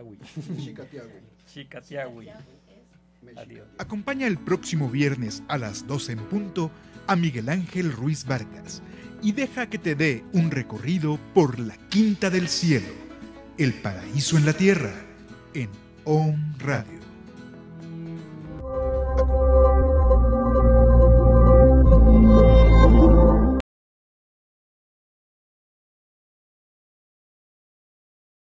Chica Tiahui. Adiós. Acompaña el próximo viernes a las 12 en punto a Miguel Ángel Ruiz Vargas y deja que te dé un recorrido por la Quinta del Cielo, el paraíso en la tierra, en OM Radio.